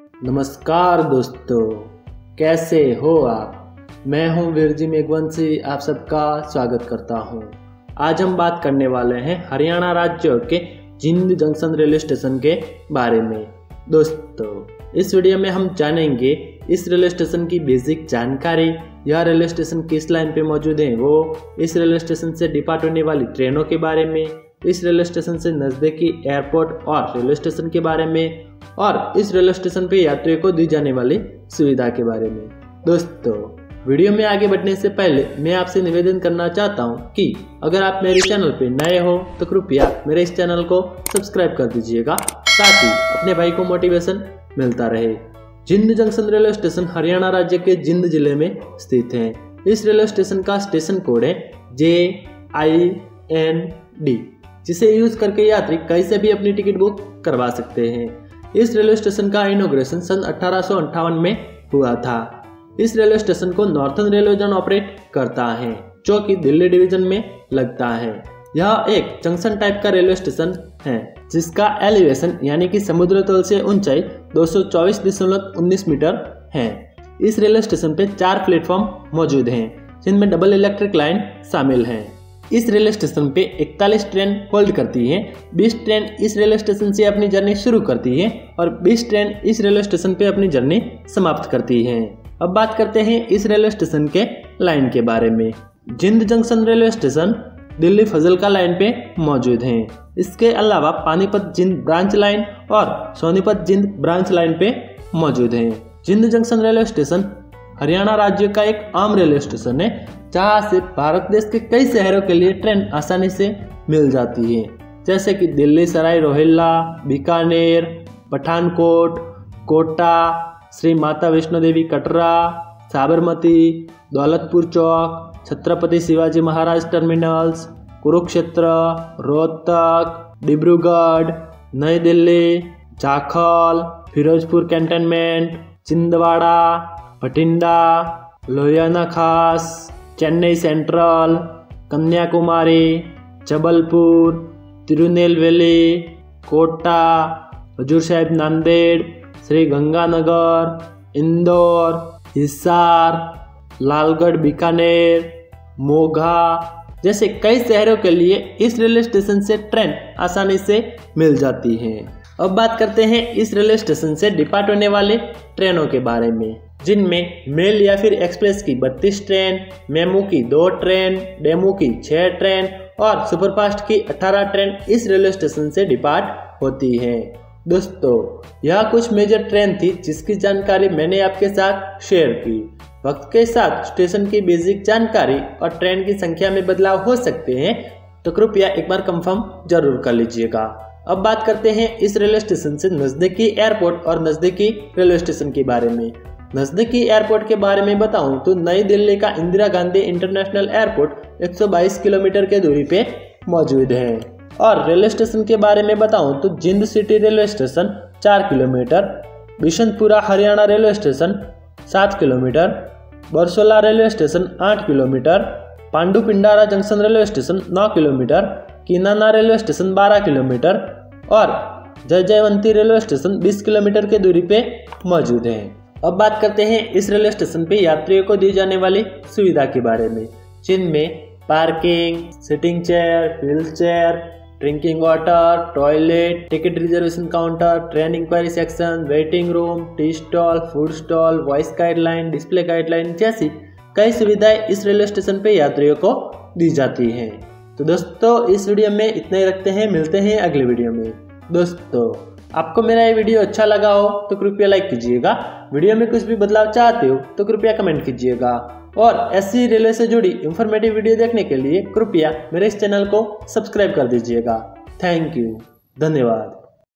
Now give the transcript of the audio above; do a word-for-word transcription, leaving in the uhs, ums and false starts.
नमस्कार दोस्तों, कैसे हो आप। मैं हूं वीरजी मेघवंशी, आप सबका स्वागत करता हूं। आज हम बात करने वाले हैं हरियाणा राज्य के जिंद जंक्शन रेलवे स्टेशन के बारे में। दोस्तों, इस वीडियो में हम जानेंगे इस रेलवे स्टेशन की बेसिक जानकारी, यह रेलवे स्टेशन किस लाइन पे मौजूद है वो, इस रेलवे स्टेशन से डिपार्ट होने वाली ट्रेनों के बारे में, इस रेलवे स्टेशन से नज़दीकी एयरपोर्ट और रेलवे स्टेशन के बारे में, और इस रेलवे स्टेशन पे यात्रियों को दी जाने वाली सुविधा के बारे में। दोस्तों, वीडियो में आगे बढ़ने से पहले मैं आपसे निवेदन करना चाहता हूं कि अगर आप मेरे चैनल पे नए हो तो कृपया मेरे इस चैनल को सब्सक्राइब कर दीजिएगा, साथ ही अपने भाई को मोटिवेशन मिलता रहे। जिंद जंक्शन रेलवे स्टेशन हरियाणा राज्य के जिंद जिले में स्थित है। इस रेलवे स्टेशन का स्टेशन कोड है जे आई एन डी, जिसे यूज करके यात्री कहीं से भी अपनी टिकट बुक करवा सकते हैं। इस रेलवे स्टेशन का इनॉग्रेशन सन अठारह सौ अंठावन में हुआ था। इस रेलवे स्टेशन को नॉर्थर्न रेलवे जोन ऑपरेट करता है, जो कि दिल्ली डिवीजन में लगता है। यह एक जंक्शन टाइप का रेलवे स्टेशन है, जिसका एलिवेशन यानी कि समुद्र तल से ऊंचाई दो सौ चौबीस दशमलव उन्नीस मीटर है। इस रेलवे स्टेशन पे चार प्लेटफॉर्म मौजूद हैं, जिनमें डबल इलेक्ट्रिक लाइन शामिल है। इस रेलवे स्टेशन पे इकतालीस ट्रेन होल्ड करती हैं। बीस ट्रेन इस रेलवे स्टेशन से अपनी जर्नी शुरू करती है और बीस ट्रेन इस रेलवे स्टेशन पे अपनी जर्नी समाप्त करती हैं। अब बात करते हैं इस रेलवे स्टेशन के लाइन के बारे में। Jind junction railway station Delhi Fazilka line पे मौजूद है। इसके अलावा पानीपत जिंद ब्रांच लाइन और सोनीपत जिंद ब्रांच लाइन पे मौजूद है। जिंद जंक्शन रेलवे स्टेशन हरियाणा राज्य का एक आम रेलवे स्टेशन है, जहाँ से भारत देश के कई शहरों के लिए ट्रेन आसानी से मिल जाती है, जैसे कि Delhi Sarai Rohilla, Bikaner, Pathankot, Kota, Shri Mata Vaishno Devi Katra, Sabarmati, Daulatpur Chowk, Chhatrapati Shivaji Maharaj terminals, Kurukshetra, Rohtak, Dibrugarh, New Delhi, Jakhal, Firozpur cantonment, Chhindwara, Bathinda, Lohian Khas, Chennai central, Kanyakumari, Jabalpur, Tirunelveli, Kota, Hazur Sahib Nanded, Shri Ganganagar, Indore, Hisar, Lalgarh Bikaner, Moga जैसे कई शहरों के लिए इस रेलवे स्टेशन से ट्रेन आसानी से मिल जाती है। अब बात करते हैं इस रेलवे स्टेशन से डिपार्ट होने वाले ट्रेनों के बारे में, जिनमें मेल या फिर एक्सप्रेस की बत्तीस ट्रेन, मेमू की दो ट्रेन, डेमू की छह ट्रेन और सुपरफास्ट की अठारह ट्रेन इस रेलवे स्टेशन से डिपार्ट होती है। दोस्तों, यह कुछ मेजर ट्रेन थी जिसकी जानकारी मैंने आपके साथ शेयर की। वक्त के साथ स्टेशन की बेसिक जानकारी और ट्रेन की संख्या में बदलाव हो सकते हैं, तो कृपया एक बार कंफर्म जरूर कर लीजिएगा। अब बात करते हैं इस रेलवे स्टेशन से नजदीकी एयरपोर्ट और नजदीकी रेलवे स्टेशन के बारे में। नजदीकी एयरपोर्ट के बारे में बताऊं तो नई दिल्ली का इंदिरा गांधी इंटरनेशनल एयरपोर्ट एक सौ बाईस किलोमीटर के दूरी पे मौजूद है। और रेलवे स्टेशन के बारे में बताऊं तो जिंद सिटी रेलवे स्टेशन चार kilometre, Bishanpura Haryana railway station सात किलोमीटर, बरसोला रेलवे स्टेशन आठ kilometre, Pandu Pindara junction railway station नौ किलोमीटर, किनाना रेलवे स्टेशन बारह किलोमीटर और जय जयवंती रेलवे स्टेशन बीस किलोमीटर के दूरी पे मौजूद है। अब बात करते हैं इस रेलवे स्टेशन पे यात्रियों को दी जाने वाली सुविधा के बारे में, जिनमें parking, sitting chair, wheel chair, drinking water, toilet, ticket reservation counter, train inquiry section, waiting room, tea stall, food stall, voice guideline, display guideline जैसी कई सुविधाएं इस रेलवे स्टेशन पे यात्रियों को दी जाती हैं। तो दोस्तों, इस वीडियो में इतना ही रखते हैं, मिलते हैं अगले वीडियो में। दोस्तों, आपको मेरा ये वीडियो अच्छा लगा हो तो कृपया लाइक कीजिएगा। वीडियो में कुछ भी बदलाव चाहते हो तो कृपया कमेंट कीजिएगा, और ऐसी रेलवे से जुड़ी इंफॉर्मेटिव वीडियो देखने के लिए कृपया मेरे इस चैनल को सब्सक्राइब कर दीजिएगा। थैंक यू, धन्यवाद।